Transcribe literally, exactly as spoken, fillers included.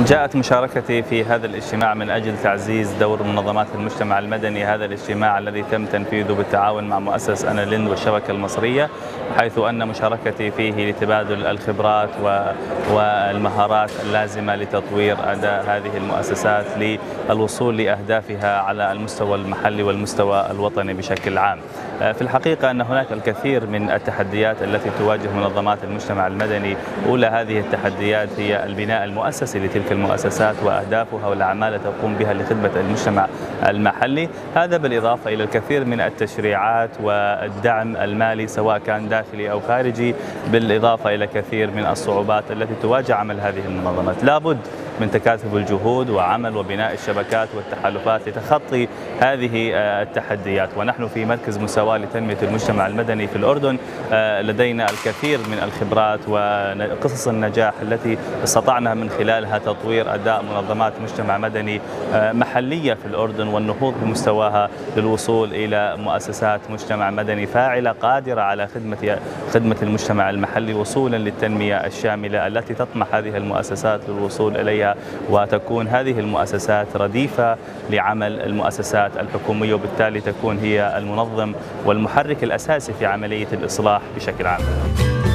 جاءت مشاركتي في هذا الاجتماع من أجل تعزيز دور منظمات المجتمع المدني. هذا الاجتماع الذي تم تنفيذه بالتعاون مع مؤسسة أنا ليند والشبكة المصرية، حيث أن مشاركتي فيه لتبادل الخبرات والمهارات اللازمة لتطوير أداء هذه المؤسسات للوصول لأهدافها على المستوى المحلي والمستوى الوطني بشكل عام. في الحقيقة أن هناك الكثير من التحديات التي تواجه منظمات المجتمع المدني. أولى هذه التحديات هي البناء المؤسسي لتلك المؤسسات وأهدافها والأعمال التي تقوم بها لخدمة المجتمع المحلي، هذا بالإضافة إلى الكثير من التشريعات والدعم المالي سواء كان داخلي أو خارجي، بالإضافة إلى كثير من الصعوبات التي تواجه عمل هذه المنظمات. لابد من تكاتف الجهود وعمل وبناء الشبكات والتحالفات لتخطي هذه التحديات. ونحن في مركز مساواة لتنمية المجتمع المدني في الأردن لدينا الكثير من الخبرات وقصص النجاح التي استطعنا من خلالها تطوير أداء منظمات مجتمع مدني محلية في الأردن والنهوض بمستواها للوصول إلى مؤسسات مجتمع مدني فاعلة قادرة على خدمة خدمة المجتمع المحلي وصولا للتنمية الشاملة التي تطمح هذه المؤسسات للوصول إليها، وتكون هذه المؤسسات رديفة لعمل المؤسسات الحكومية، وبالتالي تكون هي المنظم والمحرك الأساسي في عملية الإصلاح بشكل عام.